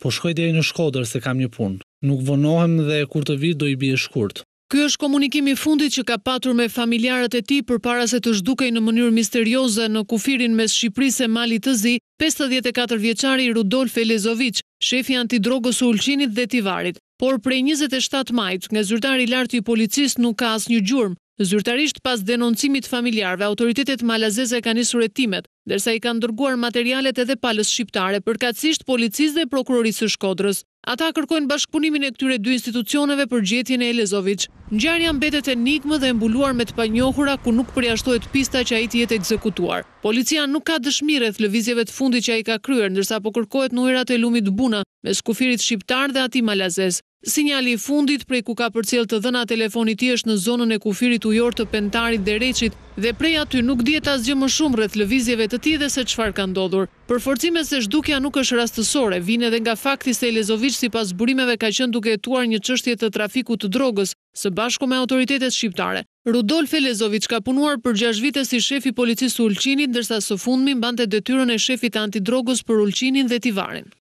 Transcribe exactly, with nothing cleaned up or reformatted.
po shkoj deri në Shkodër se kam një punë. Nuk vonohem dhe kur të vi do i bie shkurt. Ky është komunikimi i fundit që ka patur me familjarët e tij përpara se të zhdukej në mënyrë misterioze në kufirin mes Shqipërisë e Malit të Zi, pesëdhjetë e katër vjeçari Rudolf Elezovic, shefi antidrogës së Ulqinit dhe Tivarit. Por prej njëzet e shtatë majit, nga zyrtari i lartë i policisë nuk ka asnjë gjurmë. Zyrtarisht pas denoncimit familjarëve, autoritetet malazeze kanë nisur hetimet, ndërsa i kanë dërguar materialet edhe palës shqiptare, përkatësisht policisë dhe prokurorisë së Shkodrës. Ata kërkojnë bashkëpunimin e këtyre dy institucioneve për gjetjen e Elezovic. Ngjarja mbetet enigmë dhe mbuluar me të panjohura ku nuk përjashtohet pista që ai të jetë ekzekutuar. Policia nuk ka dëshmi rreth lëvizjeve të fundit që ai ka kryer, ndërsa po kërkohet në ujërat e lumit Buna mes kufirit shqiptar dhe atij malazez. Sinjali i fundit prej ku ka përcjell të dhëna telefoni i tij është në zonën e kufirit ujor të Pentarit Dereçit dhe prej aty nuk dihet asgjë më shumë rreth lëvizjeve të tij dhe se çfarë ka ndodhur. Përforcime se zhdukja nuk është rastësore, vjen edhe nga fakti se Elezovic sipas burimeve ka qenë duke hetuar një çështje të trafikut të drogës së bashku me autoritetet shqiptare. Rudolf Elezovic ka punuar për gjashtë vite si shef i policisë së Ulqinit, ndërsa së fundmi mbante detyrën e shefit antidrogës për Ulqinin dhe Tivarin.